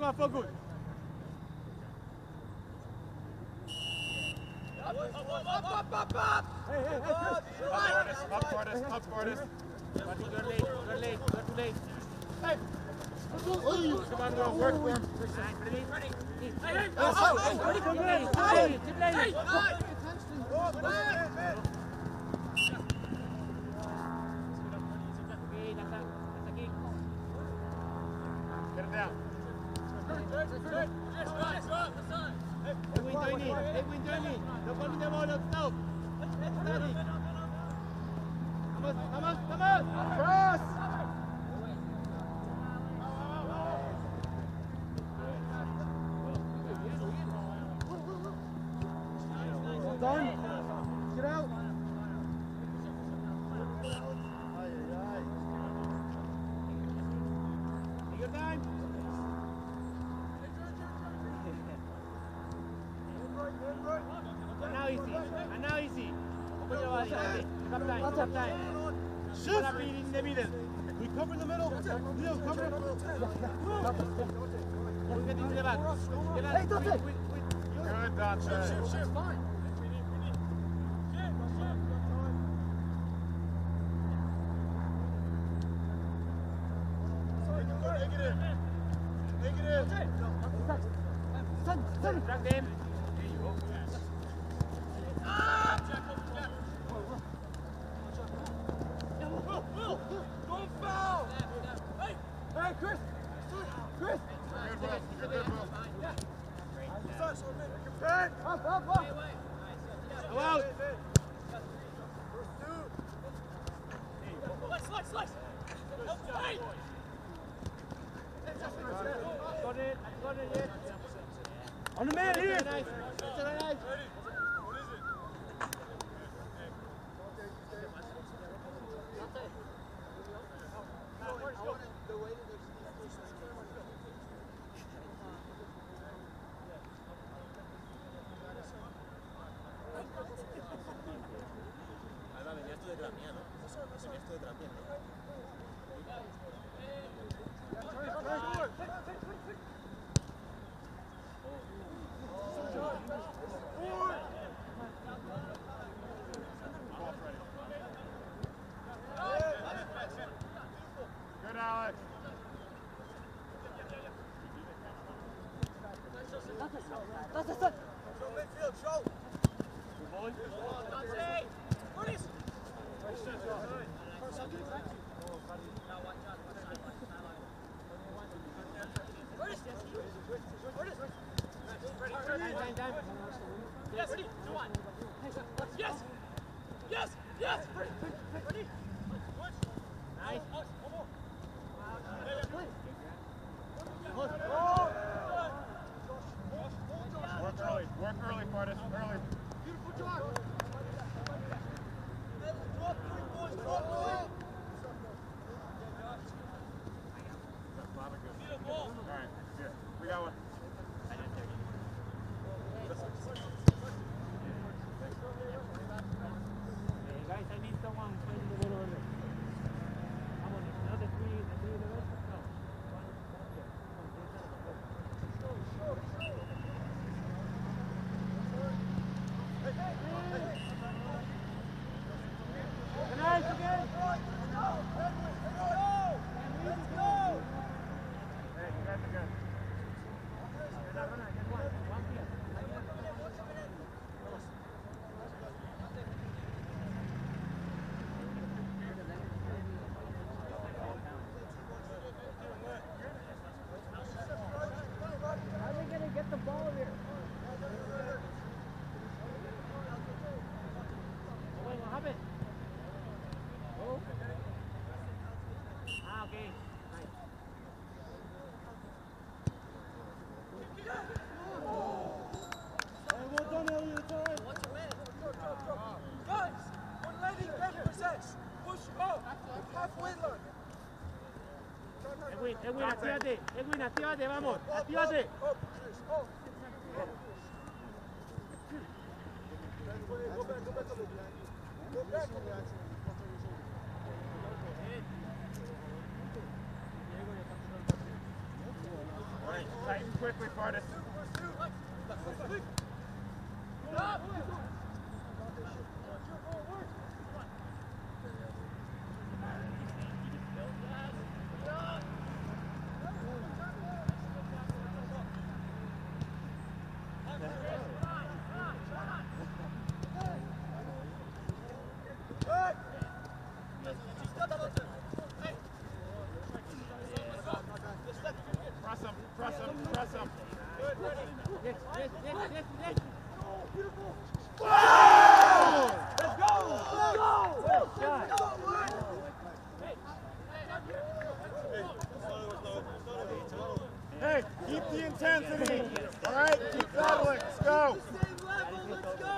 Everyone focus. Up, Portis. You're too late. Hey! Come on, go work for him. Ready? Get it down. Edwin, join me. Don't go to the ball, don't stop. Steady. Come on. Cross. Done. Get out. Take your time. And now easy. Open your body. Stop time. Shoot. In the middle. We cover the middle. Leo, cover the middle. We'll get into the back. Hey, Dante. Good, Dante. Shoot. Fine. Drag them. Don't foul! Hey, Chris! Good, Will. Up! Go out. Slice! Hey! I got it yet. On the man here! Nice. Alba, venías tú detrás mía, ¿no? Venías tú detrás mía, ¿no? Good, Alex. Time. Yes, ready? Come on. Yes! Ready? Nice. Work early, Portis. Early. Beautiful job. All right, good. We got one. Guys, I need someone playing the ball over there. Come on, not the three the rest. No. Nice again. Hey, you guys are good. How are they going to get the ball here? Wait, what happened? Oh. Ah, okay. Nice. Guys, we're letting them possess. Push up. Halfway line. Edwin, actívate, vamos, actívate. Go back. Tighten quickly, Fardis. Press him, press him. Yes. Let's go! Hey, keep the intensity. All right, keep settling. Let's go. Same level, let's go!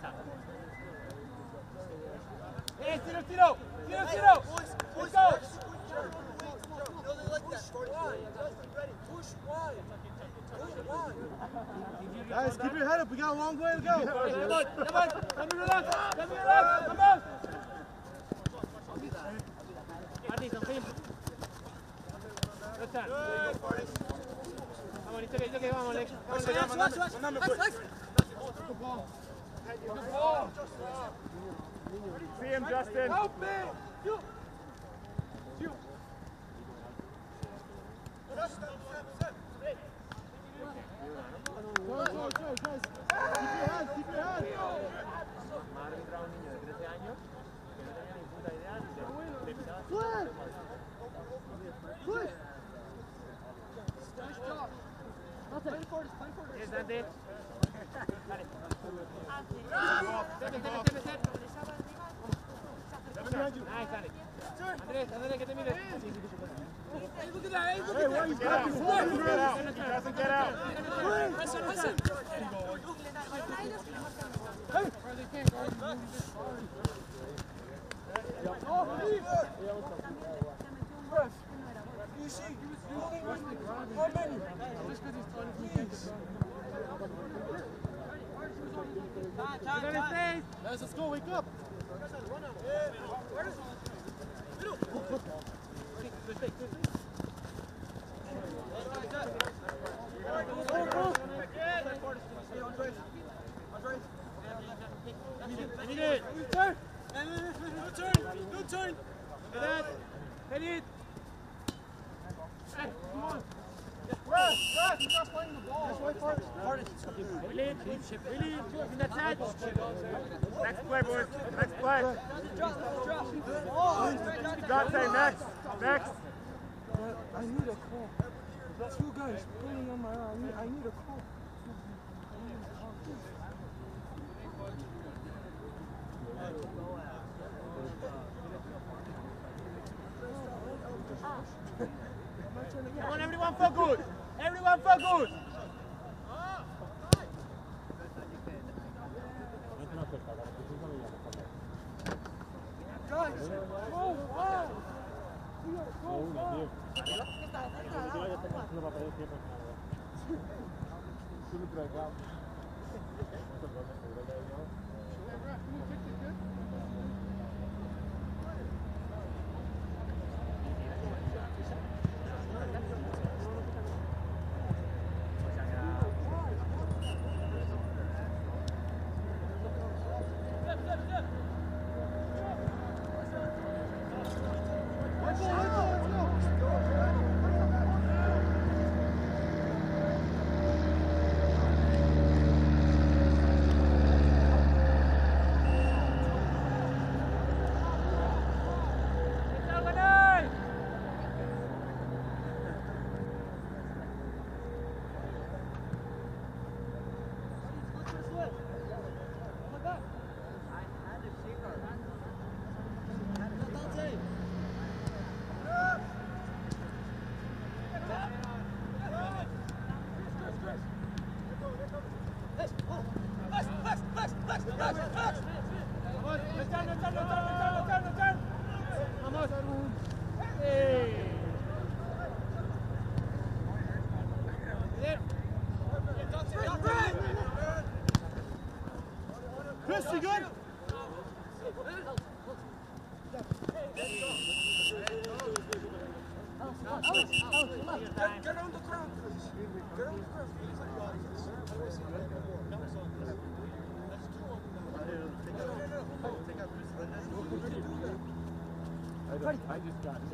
Hey, tiro. Boys, Let's go. You know they like that. Push wide. Ready. Push wide. Push wide. Guys, keep your head up. We got a long way to go. Come on. Let me relax. Come on. Martín, son simple. No está. Vamos, listo que vamos, Lex. Vamos, Lex. See him, Justin. Help me! You! Keep your head. Arbitra a un niño de 13 años que no tenía ni puta idea de pisar. Yes, Dante. Vale. Nice, Dante. Andrés, que te mires. Hey, look at that! Hey, look Hey, at why are you that! stopping? He doesn't get out. Listen! You see, you only win how many? Please. Guys, let's go. Wake up. I need it. Turn! No turn! Hit it. Hey, come on. He's not playing the ball. Willie. In that side. Next play, boys. Next play. Drop. Dante, next. Next. I need a call. 2 guys pulling on my arm. I need a call. Come on, everyone focus. Everyone focus. Guys, go wide. We gotta go wide. Chris, you good? Get on the ground, please. I just got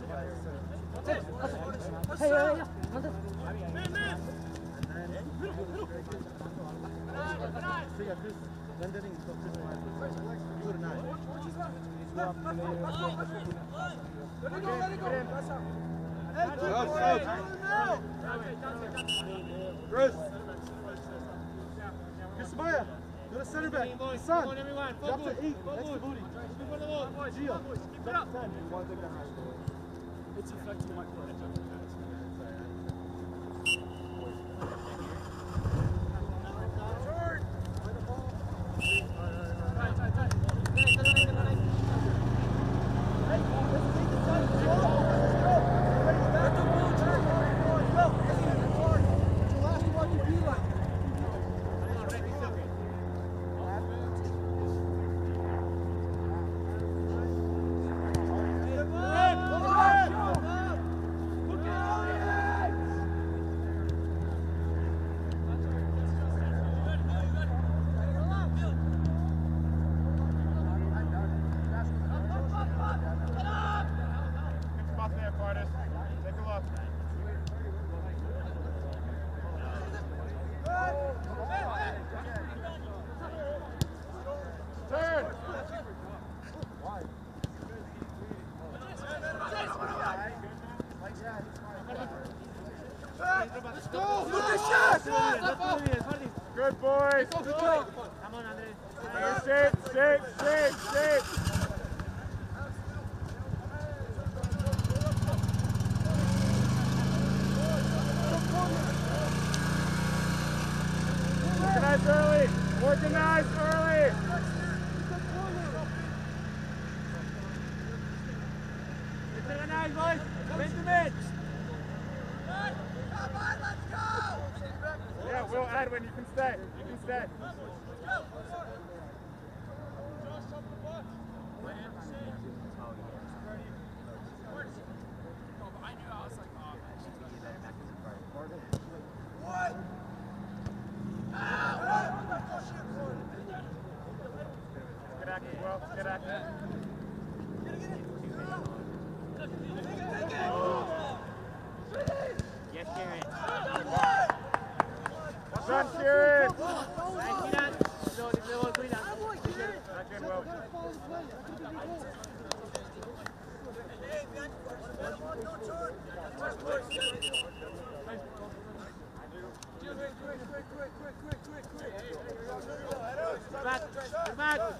Let it go. Chris. Kismaya. Go to center back. Son. Come on, everyone. Drop Focus. to 8. Focus. Next to booty. Before the ball. Gio. Keep it up. 10. You want to take that high score. It's affecting my play. Good boys. Come on, Andres. Sit. Organize early. Organize early. Organize, boys. Benjamin. Yeah, Will Edwin, you can stay. Get active, Will. Get active. Yes, Kieran. Done, Kieran. Nice, Kieran. No, the ball, cuida. Back in, Will. Back.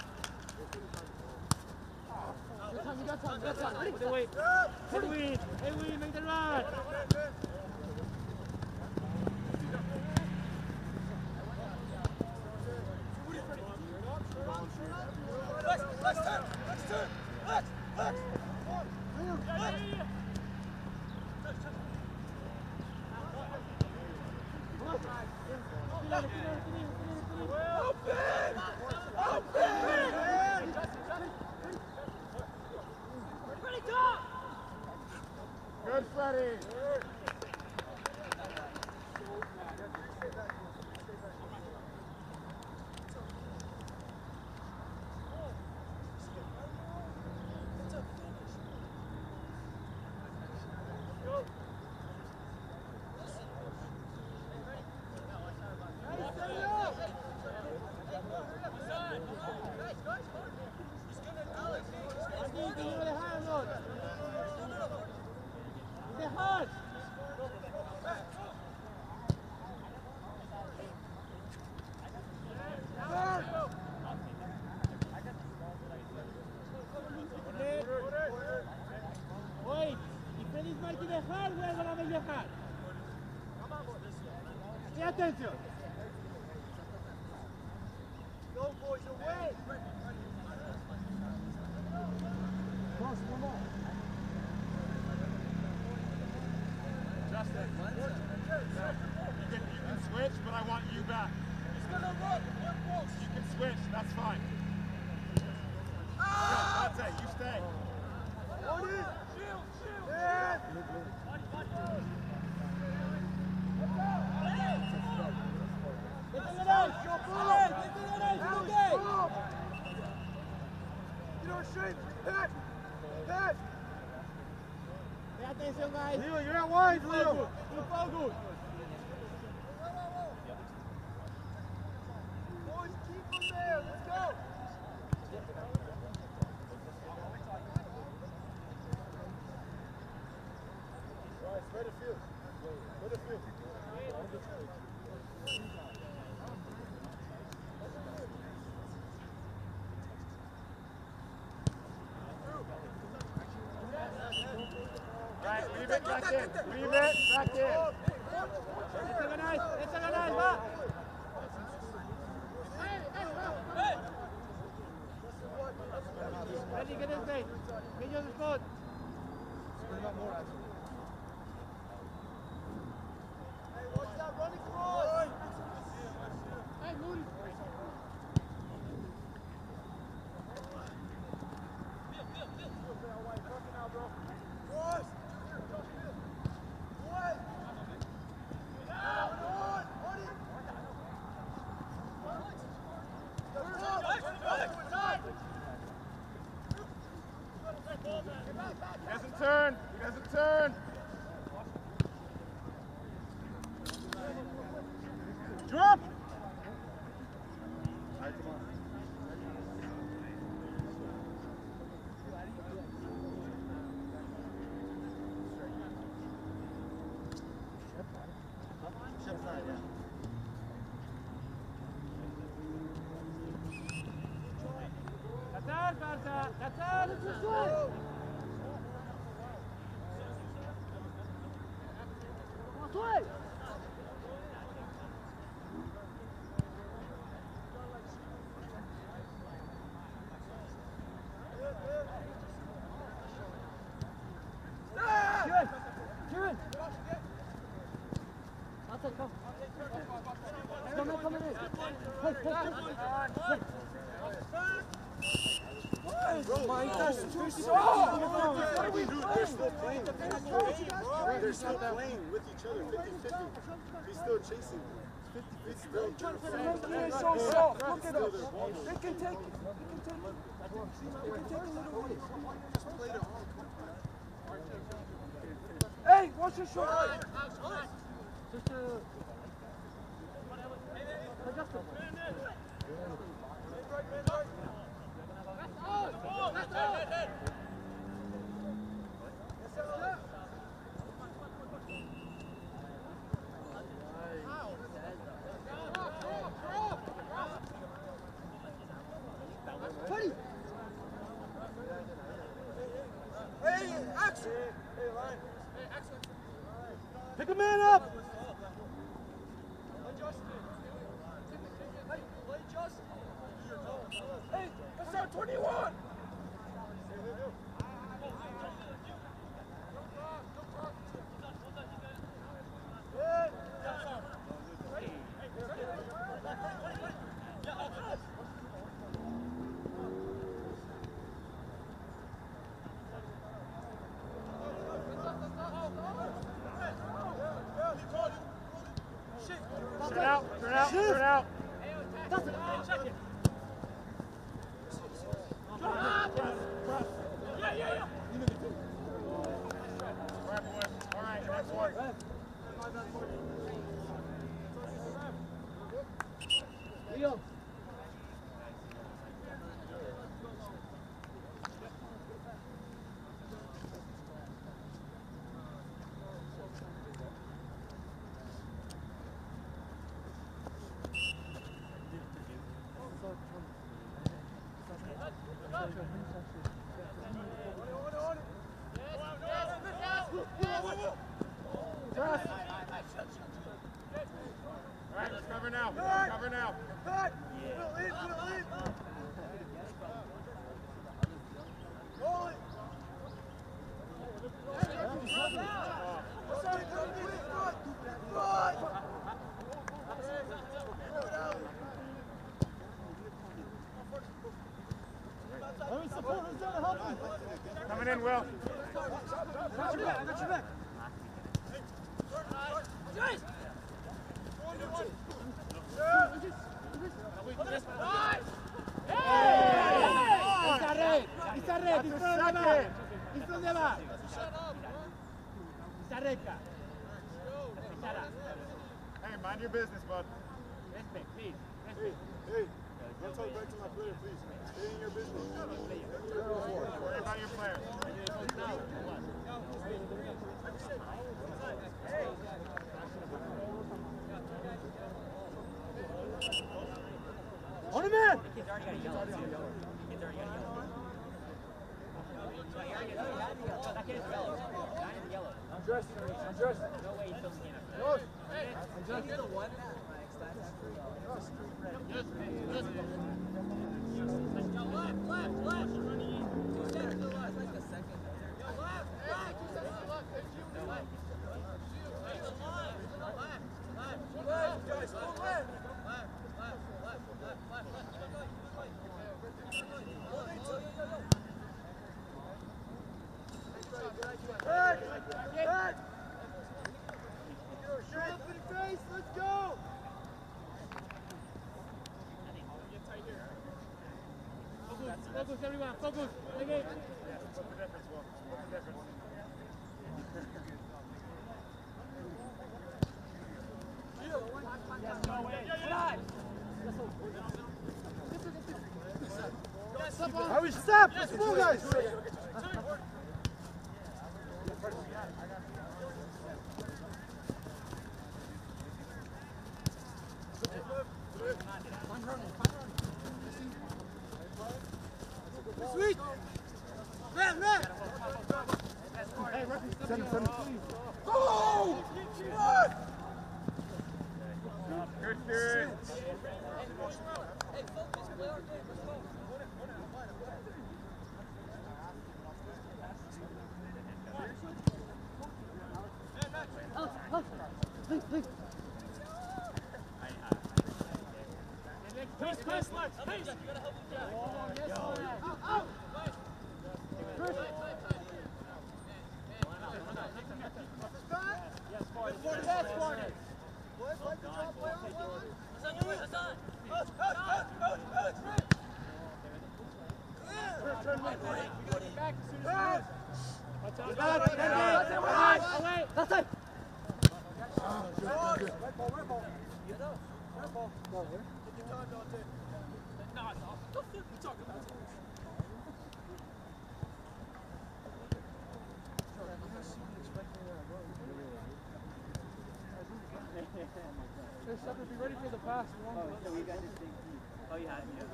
Put the weight. Edwin, make the run. Good, Freddie. Wait, y Freddy Martí dejar, vuelvan a dejar. Pay attention. Go, boys, away! Justin, you can switch, but I want you back. He's gonna run! You can switch, that's fine. Yeah, that's it, you stay. Shield! Leave it. Back in. Échale ganas, va. Ready, get in, mate. Get your spot. Hey, watch that running cross! Hey, Moody. Cross! Away! He doesn't turn. He doesn't turn. Drop. Qatar, Barca. Qatar. They're still playing with each other, 50-50. He's still chasing. It's still Look at us. They can take it. They can take a little bit. just played it on. Hey, watch your shoulder. Hey, Axel. Hey, line. Pick a man up. Hey, that's our 21. Turn out, turn out, turn out. All right, boys. All right, next one. Leo. All right, let's cover now. Let's cover now. Hey, put it in. Roll it. Coming in, Will. Got your back. Está red. ¿Dónde va? Está recta. Hey, mind your business, bud. Respect, please. Hey, don't talk back to my player, please. Stay in your business. Worry about your players. On him in! Kid's already got a yellow. Kid's already got a yellow. No, he already got a yellow. That kid is yellow. Nine is yellow. Andres. No way he's filming enough. He's the one that likes that. Like the second. Let's go! Focus, everyone, focus. Okay. How we step? Let's move, guys! Sweet! Man! Hey, send him, please. Go! Good. Hey, focus, play our game, let's go. Please. Chris, Lex, please. You gotta help him. Out. Chris. Be ready for the pass. So we got this thing. Oh, you had me.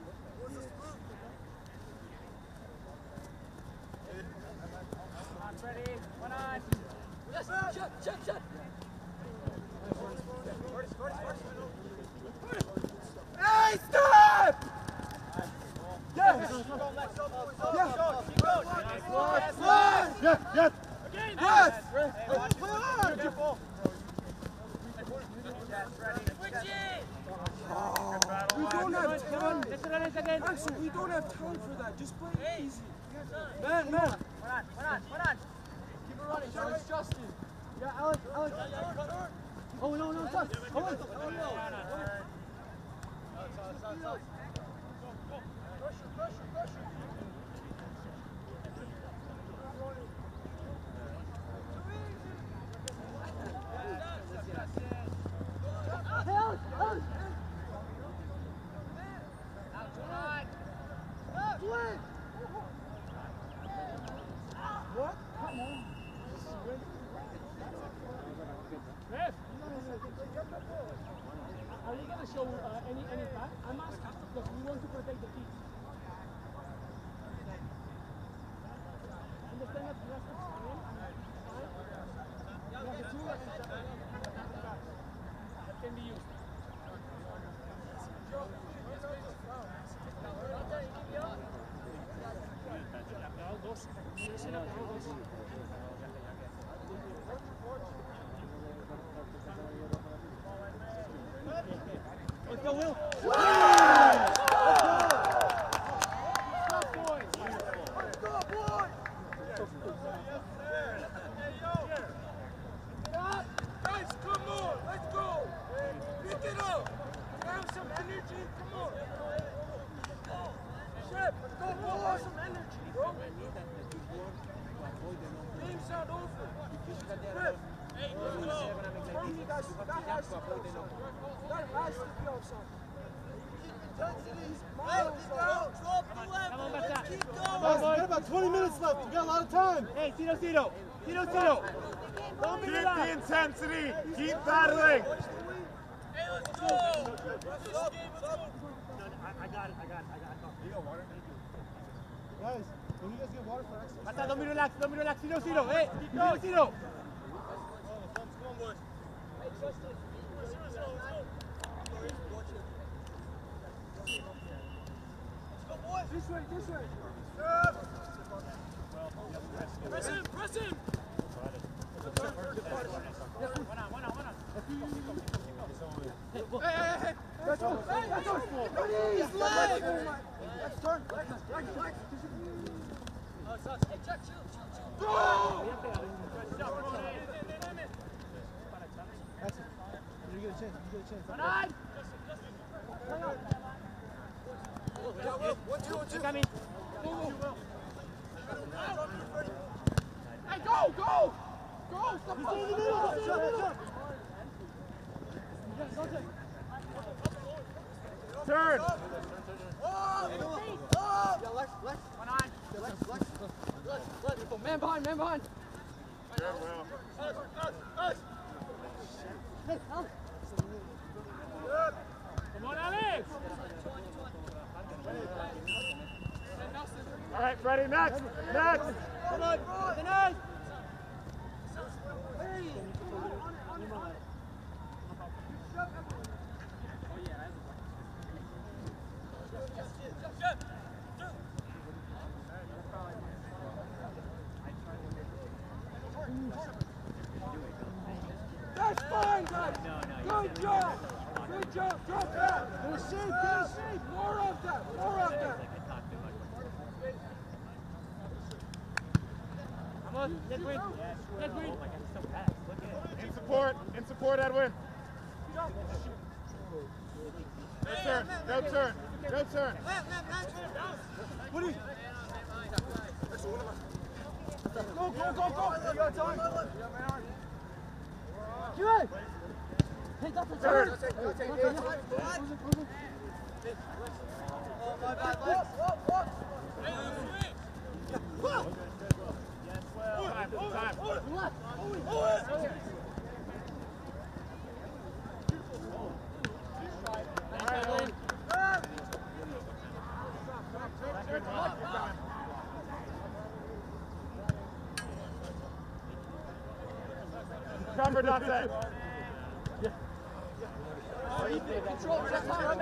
Ready? One on. Yes, shut. Hey, stop! Yes! Yes! Yes! We don't have time. Actually, we don't have time for that. Just play it easy. Man. One on. Keep it running. Show us Justin. Yeah, Alex. Oh, no, stop. Come on. What? Come on. Are you going to show any back? I'm asking because we want to protect the kids. Understand that you have to explain? You have the tool that can be used. Let's go, Will. Guys, come on. Let's go. Pick it up. Have some energy. Come on. Shep, go pour some energy, bro. Game's not over. Shep. Hey, let's go. You guys, that has to be offside. That has to be offside. Come on, Bata. Guys, we got about 20 minutes left. We got a lot of time. Hey, Tito. Don't be Keep the relaxed. intensity. Keep battling. Hey, let's go. I got it. Guys, When you guys get water for access. Basta, don't be relaxed, 0-0, hey, 0-0. Come on, boys. This way, this way. Press him, press him. Hey. Let's go. He's live. Let's turn. You get a chance. Coming. Hey, go! Stop Turn. Man behind. Come on, Alex. All right, Freddie, next. Come on, nice. That's fine, guys. Good job. Drop that. Get a shape. More of that. Come on, let's win. In support, Edwin. No turn. Woody. Go. You got time. Good. Hey, that's a turn. Oh, my bad, Lex. Time. Cover, Dante. Control, protect time.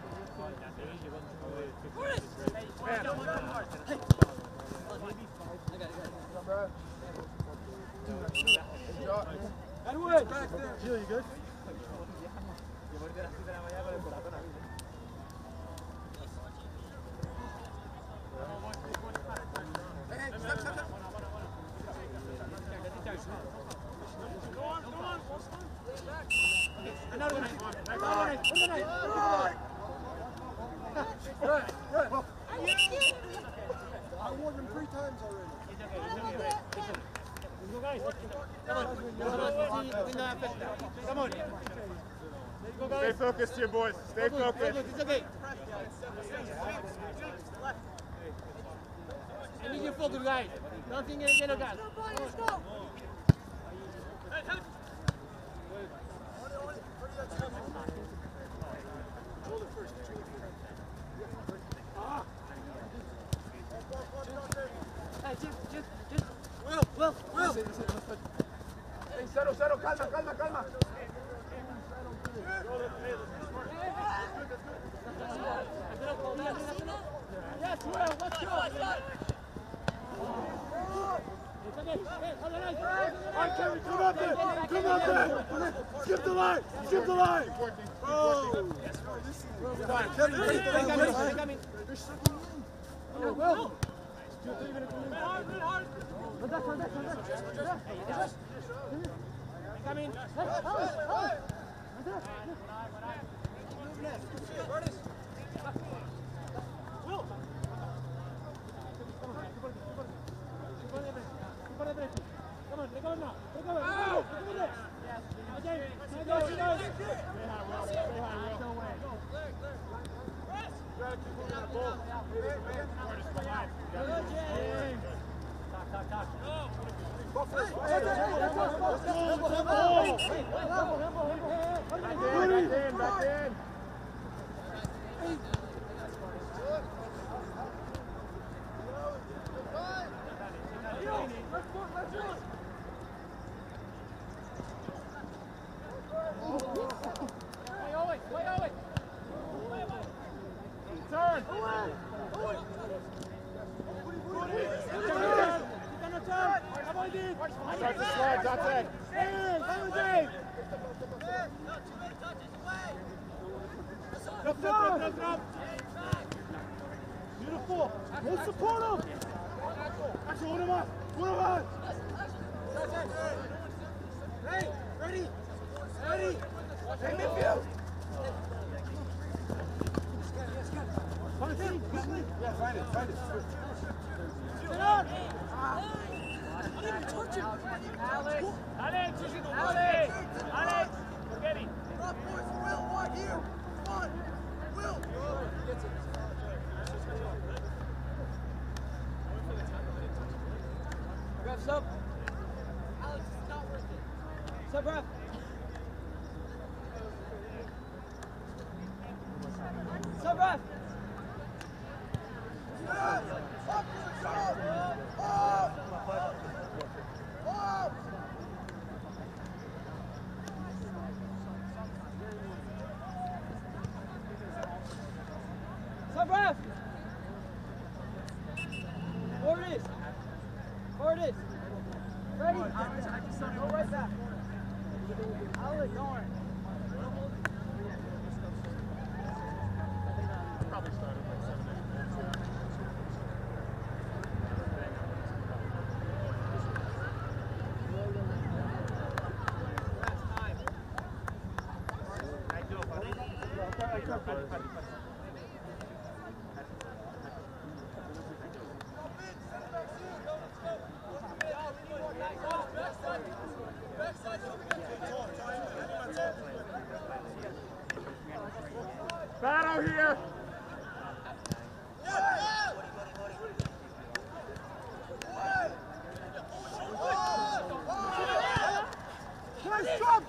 Edwin! Jill, you good? Another one. Good. I warned him 3 times already. Come on. Stay focused here, boys. Stay focused. It's okay. I need you focus, guys. Nothing in yellow guys. Will. Hey, settle, calma. Yes, Will, let's go. It's okay. Hey, hold on. All right, Kevin, come up there. Skip the line. Oh. They're coming. Will. Coming. Back in. Beautiful. Let's support him. Actually, hold him on. Hold him on. Hey, ready? Ready? Hey, midfield. Find it. Yeah, find it. Sit down. I didn't even touch him. Alex, forget it. Rob, boys, Will, wide here. Come on. Will. Ref, sub. Alex, it's not worth it. Sub, ref. Sub, ref. Sub, ref. Forward it is. Forward it is. Ready? Go right back. Alex, going. Probably started like 7 minutes. Battle here! Nice, drop!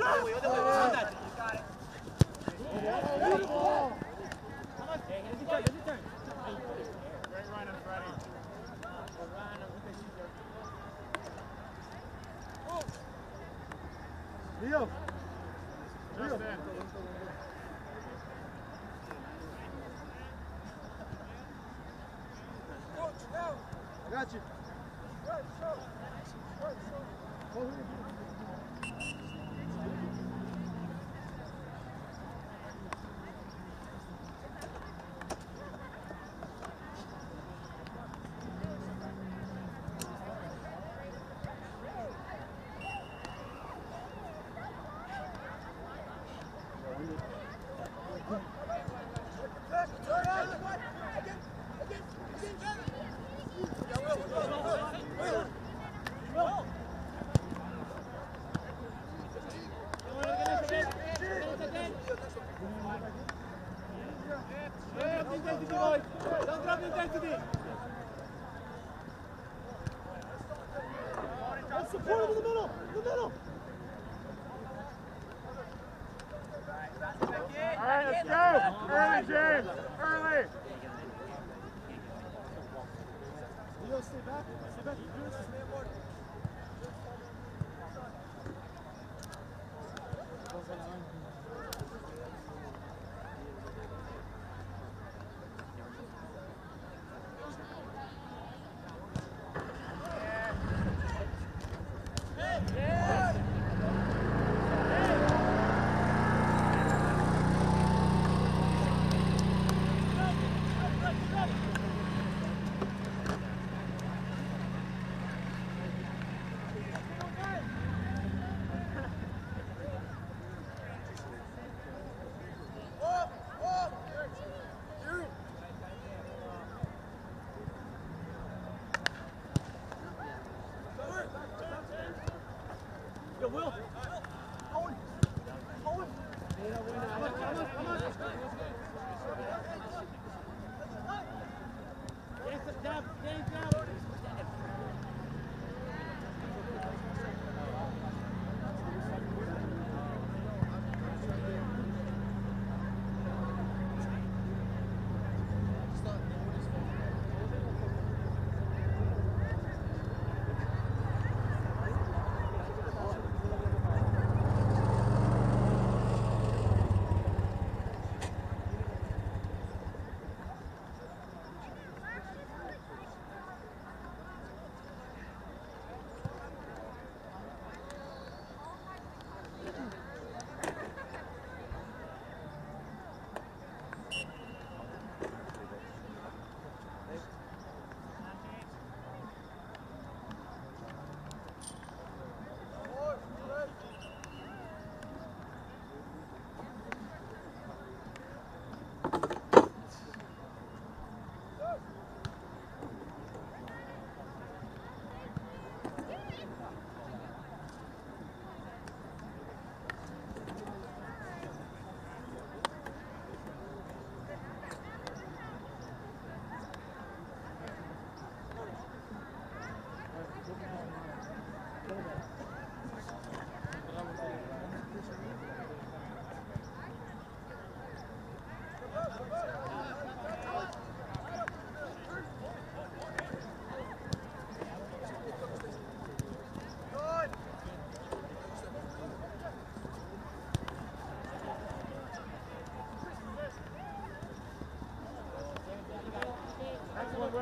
Leo. Just in. I got you. Don't drop the intensity. Let's support him in the middle. All right, let's go! Early, James! Early! Leo, stay back.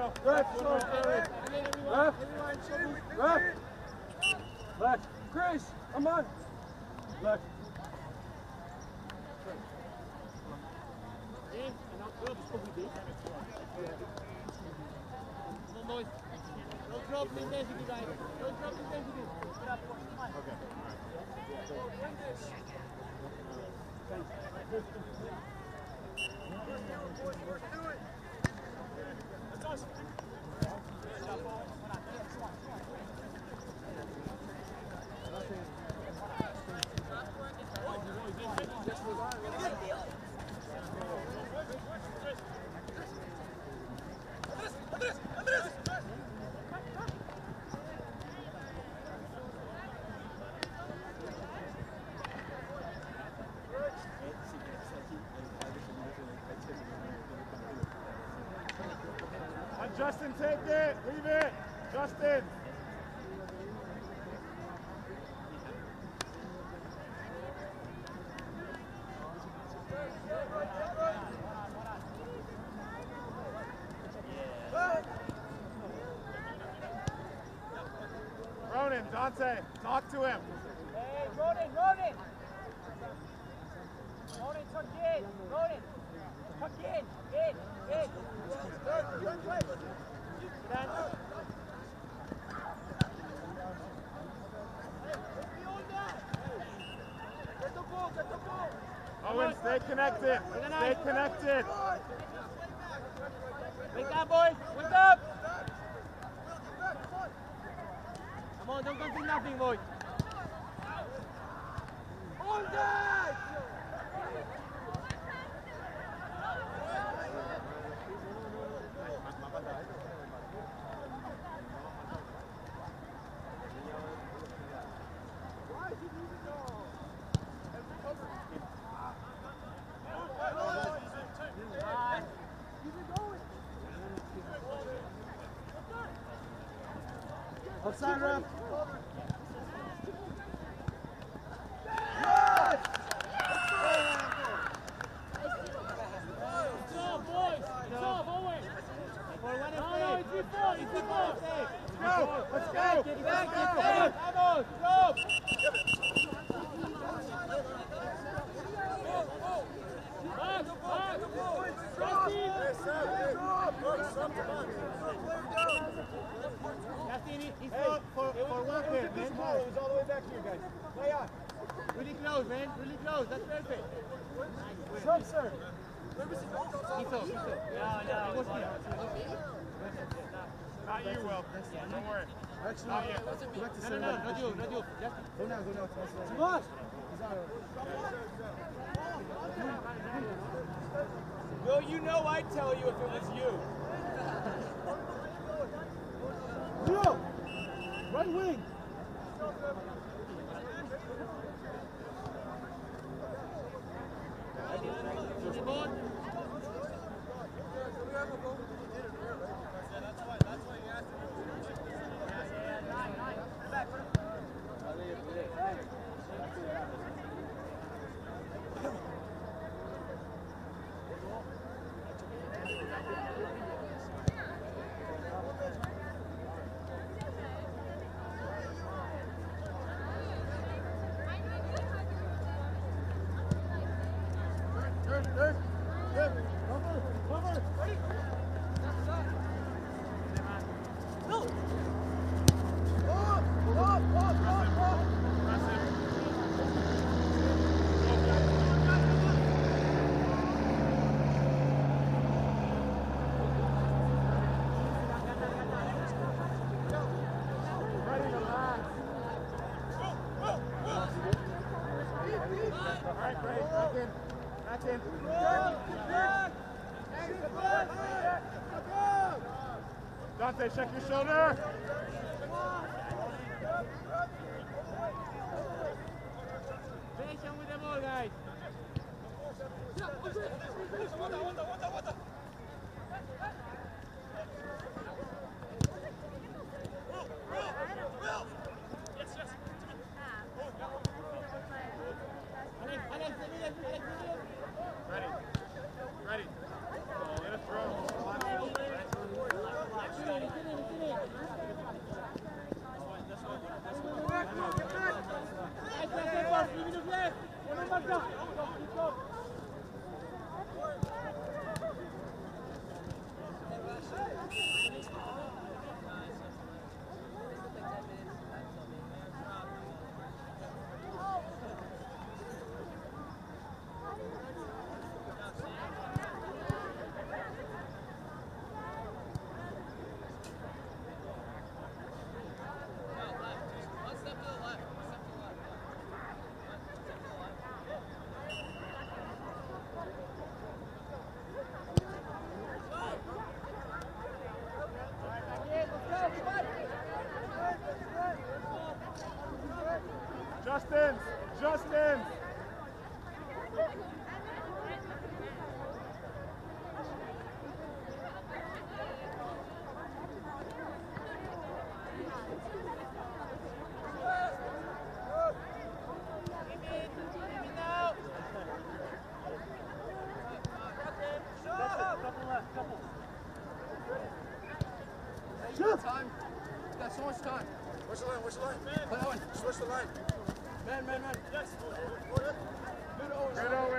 Left. Chris, come on. Left. Don't drop the intensity, guys. Don't drop the intensity. Okay. Justin, take it. Leave it. Justin. Ronan, Dante, talk to him. Hey, Ronan, Ronan! Ronan, tuck in! Ronan! Tuck in! In! Stand up! Get the ball, get the ball! Owen, stay connected. Stay connected. Wake up, boys! Wake up! Come on, don't concede nothing, boys! On that! Offside ref. Really close, man. Really close. That's perfect. Sub, sir. Ito. No. Not you, Will. Don't worry. Actually, Not you. go back to No, center. not you. Just Go now. Tomas! Yo, you know I'd tell you if it was you. Leo! Right wing! Dante, check your shoulder. Patient with the ball, guys. Ready. Ready. Let us throw. much time. What's the line? What's the line? Play Owen. Switch the line. Man. Yes. Good over.